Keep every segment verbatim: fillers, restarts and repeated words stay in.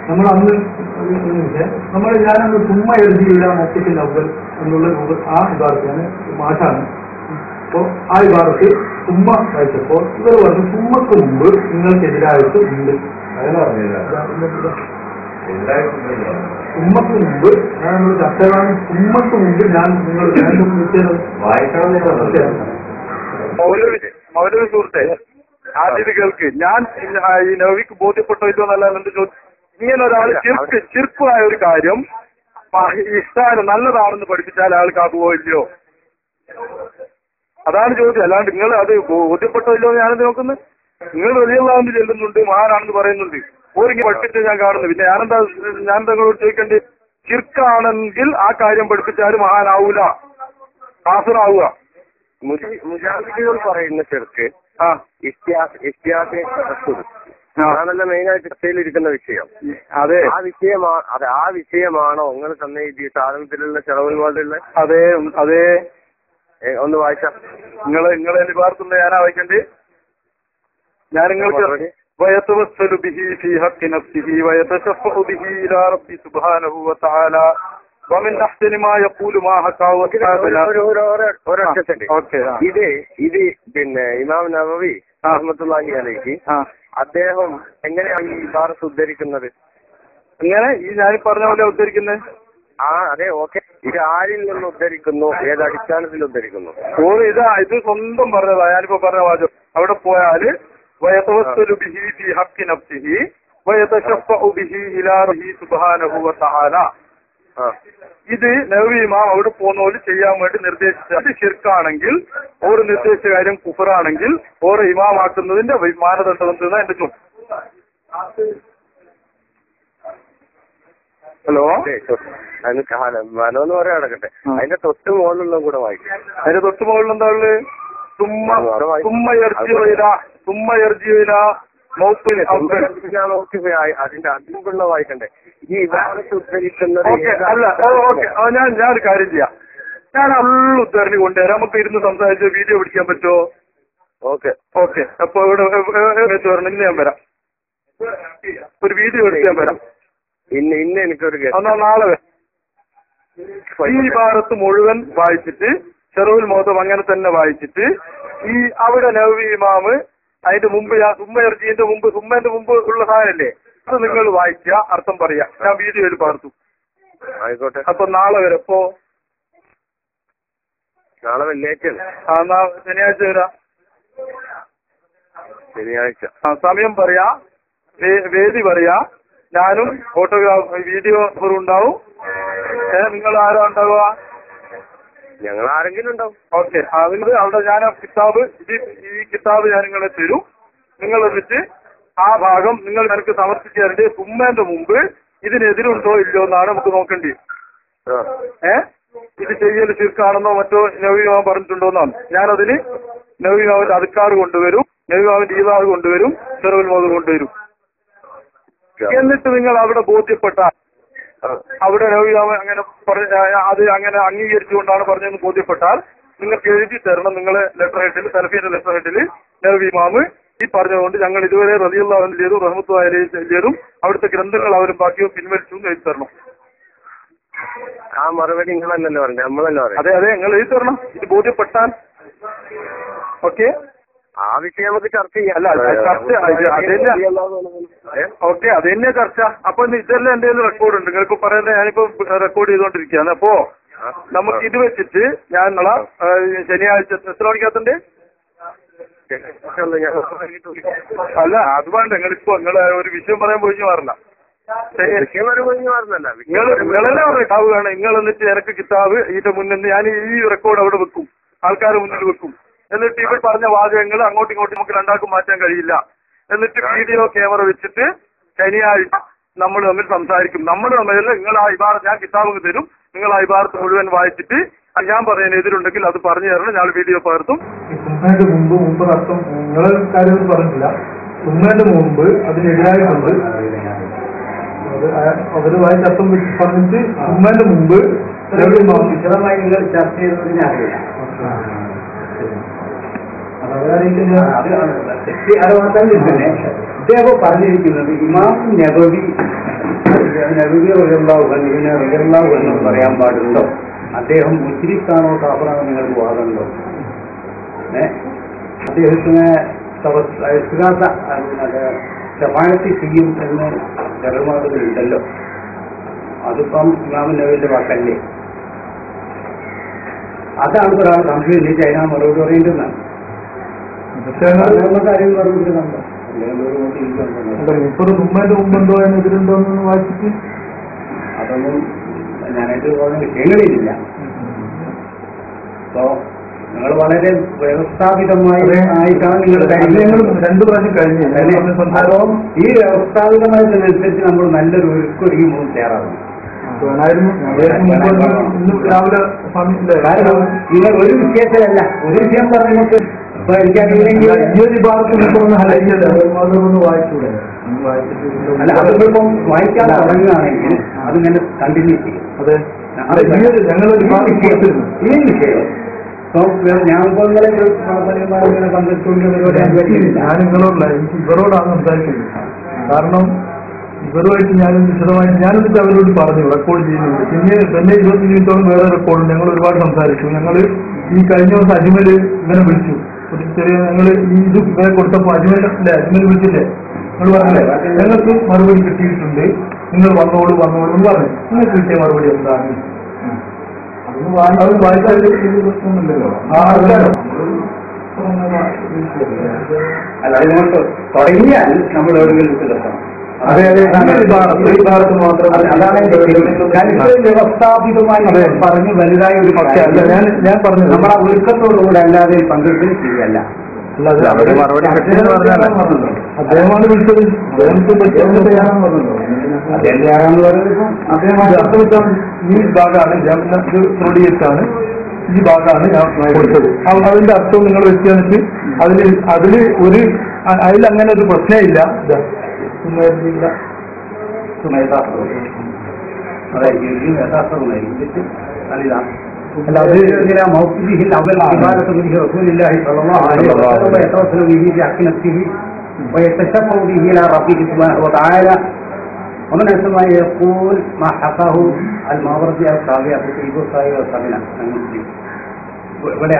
നമ്മൾ അന്ന് നമ്മൾ ഞാനന്ന് തുമ്മ എഴുതിയില്ല മൊത്തത്തിൽ അവൽ എന്നുള്ള ആ ഇബാറത്താണ് മാഷാണ്. അപ്പോൾ ആ ഇബാറത്ത് തുമ്മ വായിച്ചപ്പോൾ ഇവർ പറഞ്ഞു തുമ്മക്ക് മുമ്പ് നിങ്ങൾക്കെതിരായിട്ട് ഉണ്ട്. തുമ്മക്ക് മുമ്പ് ഞാൻ നമ്മൾ ചർച്ചകളാണ്. തുമ്മക്ക് മുമ്പ് ഞാൻ നിങ്ങൾ മൗലവി സുഹൃത്തെ ആദ്യം കേൾക്ക്. ഞാൻ ഈ നവിക്ക് ബോധ്യപ്പെട്ടോ ഇല്ലോ എന്നല്ല എന്റെ ചോദ്യം. ഇങ്ങനെ ഒരാൾ ചിർക്ക് ചിർക്കായ ഒരു കാര്യം ഇഷ്ടാണ് നല്ലതാണെന്ന് പഠിപ്പിച്ചാൽ ആൾക്കാക്കുവോ ഇല്ലയോ? അതാണ് ചോദ്യം. അല്ലാണ്ട് നിങ്ങൾ അത് ബോധ്യപ്പെട്ടോ ഇല്ലോ എന്ന് ഞാനെന്ത് നോക്കുന്നത്? നിങ്ങൾ വലിയതാണെന്ന് ചെല്ലുന്നുണ്ട്, മഹാനാണെന്ന് പറയുന്നുണ്ട്, ഓരിങ്ങനെ പഠിപ്പിച്ച് ഞാൻ കാണുന്നു. പിന്നെ ഞാനെന്താ ഞാൻ നിങ്ങളോട് ചോദിക്കേണ്ടത്? ചിർക്കാണെങ്കിൽ ആ കാര്യം പഠിപ്പിച്ചാൽ മഹാനാവൂല, കാഫിറാവുക. മുജാഹിദുകൾ പറയുന്ന ചെറുക്ക് ആ അതാണല്ലോ മെയിനായിട്ട് ചർച്ചയിലിരിക്കുന്ന വിഷയം. അതെ, ആ വിഷയമാണ് അതെ ആ വിഷയമാണോ നിങ്ങൾ തന്നെ ഈ സാധനത്തിലുള്ള ചെലവിൽ പോലുള്ള? അതെ അതെ. ഒന്ന് വായിച്ചാ നിങ്ങള് നിങ്ങളെ വാർത്തുണ്ട്. ഞാനാ വായിക്കണ്ടേ? ഞാൻ നിങ്ങൾക്ക് ويتوسل به في حق نفسه ويتشفع به إلى ربه سبحانه وتعالى ومن أحسن ما يقول ما حكى وكتابنا. ഇത് ഇത് പിന്നെ ഇമാം നവവി റഹ്മത്തുള്ളാഹി അലൈഹി അദ്ദേഹം എങ്ങനെയാണ് ഈ ഇബാറത്ത് ഉദ്ധരിക്കുന്നത്? എങ്ങനെ ഈ ഞാൻ പറഞ്ഞ പോലെ ഉദ്ധരിക്കുന്നത്? ആ അതെ, ഓക്കെ. ഇത് ആരിൽ നിന്ന് ഉദ്ധരിക്കുന്നു? ഏത് അടിസ്ഥാനത്തിൽ ഉദ്ധരിക്കുന്നു? ഓ ഇതാ ഇത് സ്വന്തം പറഞ്ഞതാ. ഞാനിപ്പോ പറഞ്ഞ വാചകം അവിടെ പോയാല് ويتوسل به في حق نفسه ويتشفع به إلى ربه سبحانه وتعالى. ഇത് നബി ഇമാം അവിടെ പോകുന്ന പോലെ ചെയ്യാൻ വേണ്ടി നിർദ്ദേശിച്ചത് ശിർക്കാണെങ്കിൽ, ഓർ നിർദ്ദേശിച്ച കാര്യം കുഫറാണെങ്കിൽ ഓർ ഇമാമാക്കുന്നതിന്റെ മാനദണ്ഡം എന്തെന്നാ എന്റെ ചോദ്യം. ഹലോ, മനോന്ന് പറയാൻ നടക്കട്ടെ. അതിന്റെ തൊട്ട് മുകളിലുള്ള കൂടെ വായിക്കും. അതിന്റെ തൊട്ട് മുകളിൽ എന്താ ഉള്ളത്? തുമ്മ തുമ്മ എർജിയില തുമ്മ എർജിയില മൗപ്പിന് അതിന്റെ അതിനുള്ള വായിക്കണ്ടേ? ഈ ഇബാറത്ത് ഉദ്ധരിക്കുന്നത് അല്ല. ഓക്കെ, ഞാൻ ഞാൻ ഒരു കാര്യം ചെയ്യാം. ഞാൻ അള്ള ഉദ്ധരണി കൊണ്ടുവരാം. നമുക്ക് ഇരുന്ന് സംസാരിച്ച് വീഡിയോ പിടിക്കാൻ പറ്റുമോ? Okay okay. അപ്പൊ ഇവിടെ വരണം. ഇന്ന് ഞാൻ വരാം. ഒരു വീഡിയോ എടുക്കാൻ വരാം. ഇന്ന് ഇന്ന് എനിക്കൊരു എന്നാ നാളെ വരാം. ഈ ഭാരത്ത് മുഴുവൻ വായിച്ചിട്ട് ചെറുവിൽ മോദം അങ്ങനെ തന്നെ വായിച്ചിട്ട് ഈ അവിടെ നബി ഇമാമ് അതിന്റെ മുമ്പ് സുമ്മയർജീന്റെ മുമ്പ് സുമ്മന്റെ മുമ്പ് ഉള്ള സാധനല്ലേ അത് നിങ്ങൾ വായിക്കുക, അർത്ഥം പറയാ. ഞാൻ വീഡിയോയിൽ പാർത്തു. ആയിക്കോട്ടെ. അപ്പൊ നാളെ വരെ. എപ്പോ? നാളെ വെള്ളിയാഴ്ച. ആ എന്നാ ശനിയാഴ്ച വരാം. ശനിയാഴ്ച ആ സമയം പറയാ, വേദി പറയാ. ഞാനും ഫോട്ടോഗ്രാഫ് വീഡിയോഗ്രാഫർ ഉണ്ടാവും. ഏഹ് നിങ്ങൾ ആരാ ഉണ്ടാവുക? ഞങ്ങൾ ആരെങ്കിലും ഉണ്ടാവും. ഓക്കെ. അതിന് അവിടെ ഞാൻ ആ കിതാബ് ഇത് ഈ കിതാബ് ഞാൻ നിങ്ങളെ തരും. നിങ്ങൾ എന്നിട്ട് ആ ഭാഗം നിങ്ങൾ എനിക്ക് സമർപ്പിച്ചു തരേണ്ടത് സുമ്മേന്റെ മുമ്പ് ഇതിനെതിരുണ്ടോ ഇല്ലയോ എന്നാണ് നമുക്ക് നോക്കേണ്ടി. ഏഹ് ഇത് ചെയ്യൽ ശിർക്കാണെന്നോ മറ്റോ നബിമാവൻ പറഞ്ഞിട്ടുണ്ടോ എന്നാണ്. ഞാനതിന് നബിമാവിന്റെ അധികാർ കൊണ്ടുവരും, നബിമാവിന്റെ ഈദാർ കൊണ്ടുവരും, ചെറുവിൽ മോദ് കൊണ്ടുവരും. എന്നിട്ട് നിങ്ങൾ അവിടെ ബോധ്യപ്പെട്ടാൽ അവിടെ നബിമാവൻ അങ്ങനെ അത് അങ്ങനെ അംഗീകരിച്ചുകൊണ്ടാണ് പറഞ്ഞതെന്ന് ബോധ്യപ്പെട്ടാൽ നിങ്ങൾക്ക് എഴുതി തരണം. നിങ്ങളെ ലെറ്റർ ഹെഡിൽ സലഫിയുടെ ലെറ്റർ ഹെഡിൽ നബി ഇമാം ഈ പറഞ്ഞതുകൊണ്ട് ഞങ്ങൾ ഇതുവരെ റളിയല്ലാഹു അൻഹു ചെയ്തു റഹ്മത്തുള്ളാഹി അലൈഹി ചെയ്തും അവിടുത്തെ ഗ്രന്ഥങ്ങൾ അവരും ബാക്കിയോ പിൻവലിച്ചു എഴുതി തരണം. ആ മറുപടി നിങ്ങളല്ലല്ലോ പറഞ്ഞു, നമ്മളല്ലോ പറയാം. അതെ അതെ, നിങ്ങൾ എഴുതി തരണം ഇത് ബോധ്യപ്പെട്ടാൽ. ഓക്കെ, ആ വിഷയം നമുക്ക് ചർച്ച ചെയ്യാം. അല്ല ചർച്ച ഓക്കെ, അത് തന്നെ ചർച്ച. അപ്പൊ ഇതെല്ലാം എന്റെ റെക്കോർഡ് ഉണ്ട്. നിങ്ങൾക്ക് പറയുന്നത് ഞാനിപ്പോ റെക്കോർഡ് ചെയ്തുകൊണ്ടിരിക്കുകയാണ്. അപ്പോ നമുക്ക് ഇത് വെച്ചിട്ട് ഞാൻ നാളെ ശനിയാഴ്ച എത്ര മണിക്കകത്തുണ്ട്? അല്ല അത് വേണ്ട. നിങ്ങളിപ്പോ നിങ്ങളെ ഒരു വിഷയം പറയാൻ പോയി മാറില്ല. നിങ്ങൾ നിങ്ങളല്ലേ പറഞ്ഞ കിതാബ് വേണം. നിങ്ങൾ എന്നിട്ട് എനിക്ക് കിതാബ് ഇതിന്റെ മുന്നിൽ ഞാൻ ഈ റെക്കോർഡ് അവിടെ വെക്കും, ആൾക്കാരുടെ മുന്നിൽ വെക്കും. എന്നിട്ട് ഇവർ പറഞ്ഞ വാചകങ്ങൾ അങ്ങോട്ടും ഇങ്ങോട്ടും നമുക്ക് രണ്ടാൾക്കും മാറ്റാൻ കഴിയില്ല. എന്നിട്ട് വീഡിയോ ക്യാമറ വെച്ചിട്ട് ശനിയാഴ്ച നമ്മൾ തമ്മിൽ സംസാരിക്കും. നമ്മൾ തമ്മിൽ നിങ്ങൾ ആ ഇബാറത്ത് ഞാൻ കിതാബ് തരും. നിങ്ങൾ ആ ഇബാറത്ത് മുഴുവൻ വായിച്ചിട്ട് ഞാൻ പറയുന്ന എതിരുണ്ടെങ്കിൽ അത് പറഞ്ഞു തരണം. ഞാൻ വീഡിയോ പകർത്തും. സുന്നയുടെ മുമ്പ് മുമ്പ് അർത്ഥം നിങ്ങളെ കാര്യമൊന്നും പറഞ്ഞിട്ടില്ല. സുന്നയുടെ മുമ്പ് അതിനെതിരായിട്ടുണ്ട്. അവര് വായിച്ച അർത്ഥം പറഞ്ഞിട്ട് സുന്നയുടെ മുമ്പ് വിശദമായി നിങ്ങൾ ചർച്ച ചെയ്തതിന് അറിയില്ല. അത് മാത്രം തന്നെ ഇദ്ദേഹം പറഞ്ഞിരിക്കുന്നത് ഇമാം നബവി എന്ന് പറയാൻ പാടുണ്ടോ? അദ്ദേഹം മുസ്ലിക്കാണോ കാഫറാണോ നിങ്ങൾക്ക് വാദമുണ്ടോ? ഏഹ് അദ്ദേഹത്തിന് ശഫാഅത്ത് ചെയ്യും എന്ന് ചെറുമാതകളുണ്ടല്ലോ. അതിപ്പം ഇമാം നബിയുടെ വാക്കല്ലേ? അതാണ് ഒരാൾ സംശയം ഇല്ല ചൈന മറുപടി പറയേണ്ടതെന്നാണ്. കാര്യം പറഞ്ഞിട്ടുണ്ടോ? മുപ്പത് തുമ്മേന്റെ മുമ്പുണ്ടോ എന്ന് ഇതിലുണ്ടോ എന്ന് വായിച്ചിട്ട് അതൊന്നും ഞാനായിട്ട് പറഞ്ഞ വിഷയങ്ങളില്ല. അപ്പോ നിങ്ങൾ വളരെ വ്യവസ്ഥാപിതമായി ആയിട്ടാണ് നിങ്ങൾ രണ്ടു പ്രാവശ്യം കഴിഞ്ഞു. അതോ ഈ വ്യവസ്ഥാപിതമായതിനനുസരിച്ച് നമ്മൾ നല്ലൊരു ഒരുക്കൊരുങ്ങി മൂന്ന് തയ്യാറാകും. രാവിലെ കാരണം നിങ്ങൾ ഒരു വിഷയത്തിലല്ല, ഒരു വിഷയം പറഞ്ഞ് നമുക്ക് വായിച്ചൂടെ? അല്ല, അതിപ്പം വായിക്കാൻ തുടങ്ങുകയാണെങ്കിൽ അതിങ്ങനെ കണ്ടിന്യൂ ചെയ്യും. അതെ, ഞങ്ങളൊരു ഈ വിഷയം ഞാൻ ഇങ്ങനെ പങ്കെടുത്തുകൊണ്ട് ഞാൻ നിങ്ങളോടല്ല, എനിക്ക് ഇവരോടാണ് സംസാരിക്കുന്നത്. കാരണം ഇവരുമായിട്ട് ഞാൻ വിശദമായിട്ട് ഞാനെന്നിട്ട് അവരോട് പറഞ്ഞു റെക്കോർഡ് ചെയ്യുന്നുണ്ട്. പിന്നെ തന്നെ ഇരുപത്തി മിനിറ്റോളം വേറെ റെക്കോർഡ് ഞങ്ങൾ ഒരുപാട് സംസാരിച്ചു. ഞങ്ങൾ ഈ കഴിഞ്ഞ ദിവസം അജ്മല് ഇവനെ വിളിച്ചു. ഒരു ചെറിയ ഞങ്ങൾ ഈ ഇത് ഇവരെ കൊടുത്തപ്പോൾ അജ്മൽ അല്ലേ അജ്മൽ വിളിച്ചില്ലേ? നിങ്ങൾ പറഞ്ഞല്ലേ ഞങ്ങൾക്ക് മറുപടി കിട്ടിയിട്ടുണ്ട്, നിങ്ങൾ വന്നോളൂ വന്നോളൂ എന്ന് പറഞ്ഞു. നിങ്ങൾക്ക് കിട്ടിയ മറുപടി എന്താണ്? അത് വായിച്ചാൽ പ്രശ്നമൊന്നുമില്ലല്ലോ. ആ ആൾക്കാരോ അല്ല, അതുകൊണ്ട് തുടങ്ങിയാൽ നമ്മൾ എവിടെയെങ്കിലും കിടക്കണം. അതെ അതെ, ഈ ഭാഗത്ത് മാത്രം അതാണ് വ്യവസ്ഥാപിതമായി പറഞ്ഞ് വലുതായ ഒരു പക്ഷേ അല്ല. ഞാൻ ഞാൻ പറഞ്ഞു നമ്മളെ ഒഴുക്കത്തോടുകൂടെ അല്ലാതെ പങ്കെടുക്കുന്നത് ശരിയല്ല. അദ്ദേഹമാണ് വിളിച്ചത്. അദ്ദേഹം ഈ ഭാഗമാണ് ഞാൻ ക്രോഡീകരിച്ചാണ്, ഈ ഭാഗമാണ് ഞാൻ കൊടുത്തത്. അതിന്റെ അർത്ഥം നിങ്ങൾ വ്യക്തിയാണിച്ച് അതില് അതില് ഒരു അതിലങ്ങനെ ഒരു പ്രശ്നമില്ല. അല്ല, അത് മൗഖിദിഹിൽ അവൽ ഇബാദത്തു ബിഹി റസൂലില്ലാഹി സ്വല്ലല്ലാഹു അലൈഹി വസല്ലം യതവസ്സലു ബിഹി ബിഅഖ്നത്തിഹി വയതശഫഉ ബിഹി ഇലാ റബ്ബിഹി സുബ്ഹാനഹു വതആല ومن أسمى يقول ما حكاه الماوردي الصالح في كتب الصحيح والسنن المسلم ഇവിടെ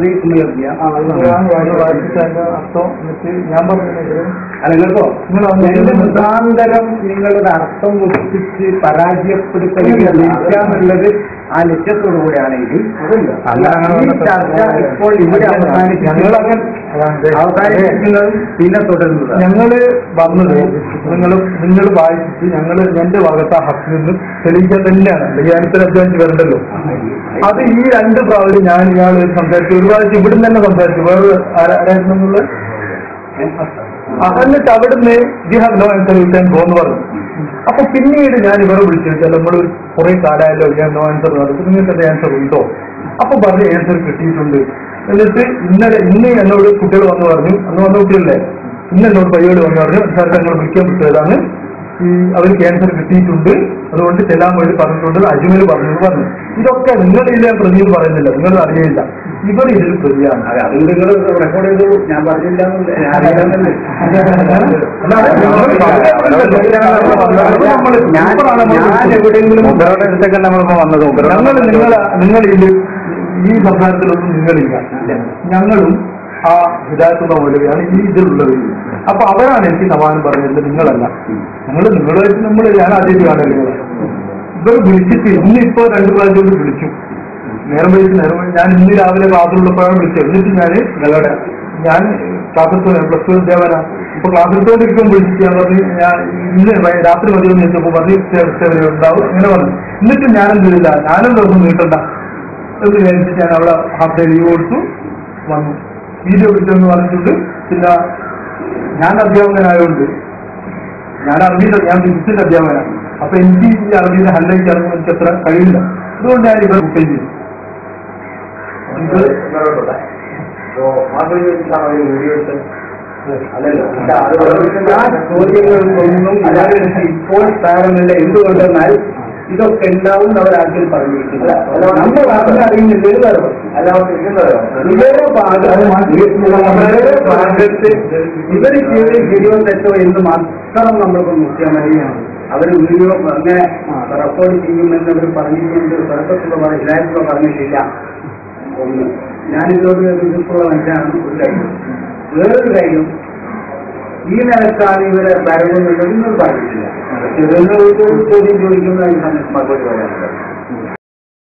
അല്ലോ മുഖാന്തരം നിങ്ങളുടെ അർത്ഥം ഒപ്പിച്ച് പരാജയപ്പെടുത്തുന്നത് ആ ലക്ഷ്യത്തോടു കൂടെയാണെങ്കിൽ ചർച്ച ഇപ്പോൾ ഇവിടെ അവസാനിപ്പിക്കുന്നത് പിന്നെ തുടരുന്നത്. ഞങ്ങള് വന്നത് നിങ്ങൾ നിങ്ങൾ വായിച്ചിട്ട് ഞങ്ങള് എന്റെ ഭാഗത്ത് ആ ഹക്കിൽ നിന്ന് തെളിയിക്കാൻ തന്നെയാണ്. ധ്യാനത്തിൽ അധ്വാനിച്ച് വരണ്ടല്ലോ. അത് ഈ രണ്ട് പ്രാവശ്യം ഞാൻ ഇയാൾ സംസാരിച്ചു. ഒരു പ്രാവശ്യം ഇവിടുന്ന് തന്നെ സംസാരിച്ചു. വേറെ ആരായിരുന്നുള്ള എന്നിട്ട് അവിടുന്ന് they have no answer you can go എന്ന് പറഞ്ഞു. അപ്പൊ പിന്നീട് ഞാൻ ഇവരെ വിളിച്ചു വെച്ചാൽ നമ്മൾ കുറെ കാലമായല്ലോ ഞാൻ നോ ആൻസർ പറഞ്ഞു. നിങ്ങൾക്ക് എന്റെ ആൻസർ ഉണ്ടോ? അപ്പൊ പറഞ്ഞ ആൻസർ കിട്ടിയിട്ടുണ്ട്. എന്നിട്ട് ഇന്നലെ ഇന്ന് എന്നോട് കുട്ടികൾ വന്ന് പറഞ്ഞു, അന്ന് വന്ന കുട്ടികളല്ലേ, ഇന്ന് എന്നോട് പയ്യോട് വന്ന് പറഞ്ഞു സാർ ഞങ്ങൾ വിളിക്കാൻ പറ്റിയതാണ്, ഈ അവർ ക്യാൻസർ കിട്ടിയിട്ടുണ്ട്, അതുകൊണ്ട് ചെല്ലാൻ വേണ്ടി പറഞ്ഞിട്ടുണ്ട്, അജ്മൽ പറഞ്ഞു പറഞ്ഞു. ഇതൊക്കെ നിങ്ങളില്ല പ്രതിയിൽ പറയുന്നില്ല, നിങ്ങൾ അറിയില്ല, ഇവർ ഇതിൽ പ്രതിയാണ്. അതുകൊണ്ട് നിങ്ങൾ റെക്കോർഡ് ചെയ്തു. ഞാൻ പറഞ്ഞില്ല എവിടെയെങ്കിലും നമ്മളിപ്പോ വന്നത് ഞങ്ങൾ നിങ്ങൾ നിങ്ങളില്ല, ഈ സംസാരത്തിലൊന്നും നിങ്ങളില്ല, ഞങ്ങളും ആ ഹിദായത്തുള്ള പോലെയാണ് ഈ ഇതിലുള്ളത്. അപ്പൊ അവരാണ് എനിക്ക് സമാനം പറഞ്ഞത്, നിങ്ങളല്ല. ഞങ്ങൾ നിങ്ങളുമായിട്ട് നമ്മൾ ഞാൻ ആദ്യമായിട്ട് കാണുന്നത് നിങ്ങൾ ഇവർ വിളിച്ചിട്ട് ഇന്നിപ്പോ രണ്ടു പ്രാവശ്യം കൊണ്ട് വിളിച്ചു. നേരം വഴിച്ച് നേരം ഞാൻ ഇന്ന് രാവിലെ ക്ലാസ്സിലുള്ളപ്പോഴാണ് വിളിച്ചത്. എന്നിട്ട് ഞാൻ നിങ്ങളുടെ ഞാൻ ക്ലാസ് എടുത്തു പ്ലസ് ടു അധ്യാപന ഇപ്പൊ ക്ലാസ് എടുത്തോണ്ടിരിക്കുമ്പോൾ വിളിച്ചിട്ട് ഞാൻ പറഞ്ഞു ഞാൻ ഇന്ന് രാത്രി മതിയെന്ന് ചോദിച്ചപ്പോൾ പറഞ്ഞു ഉണ്ടാവും അങ്ങനെ പറഞ്ഞു. എന്നിട്ട് ഞാനെന്ത് ചെയ്തില്ല, ഞാനും ദിവസം നീട്ടണ്ട എന്ന് വിചാരിച്ചിട്ട് ഞാൻ അവിടെ ഹാഫ് ഡേ ലീവ് കൊടുത്തു വന്നു. വീഡിയോ വിളിച്ചെന്ന് പറഞ്ഞിട്ടുണ്ട്. പിന്നെ ഞാൻ അധ്യാപകനായതുകൊണ്ട് ഞാൻ അറബിയുടെ ഞാൻ ഫിസിക്സിന്റെ അധ്യാപകനാണ്. അപ്പൊ എനിക്ക് ഈ അറബിയുടെ ഹല്ലയ്ക്ക് ഇറങ്ങുമ്പോൾ എനിക്ക് അത്ര കഴിയില്ല. അതുകൊണ്ട് ഞാൻ ഇവർ ബുക്ക് ചെയ്തു. ചോദ്യങ്ങൾക്കൊന്നും ഇപ്പോൾ സാരമില്ല. എന്തുകൊണ്ടെന്നാൽ ഇതൊക്കെ ഉണ്ടാവും അവരാദ്യം പറഞ്ഞിരിക്കുന്നത്. നമ്മൾ പറഞ്ഞ് അറിയുന്നില്ല. ഇവരുടെ ഭാഗത്ത് ഇവർ ചെയ്ത് ശരിയോ തെറ്റോ എന്ന് മാത്രം നമ്മൾക്ക് നോക്കിയാൽ മതിയാണ്. അവർ വീഡിയോ അങ്ങനെ റെക്കോർഡ് ചെയ്യുമെന്ന് അവർ പറഞ്ഞിട്ടുണ്ട്. തുടക്കത്തുള്ള ഹിദായത്തുള്ള പറഞ്ഞിട്ടില്ല. ഒന്ന് ഞാനിതോട് എതിർപ്പുള്ള മനുഷ്യനാണ് ഒരു കാര്യം. വേറൊരു കാര്യം, ഈ നിലക്കാണ് ഇവരെ വരവുന്നുണ്ടെന്ന് പറഞ്ഞിട്ടില്ല. ചെറുതൊരു ചോദ്യം ചോദിക്കുന്ന അതിന് സമയത്ത് മറുപടി പറയാനുള്ളത്.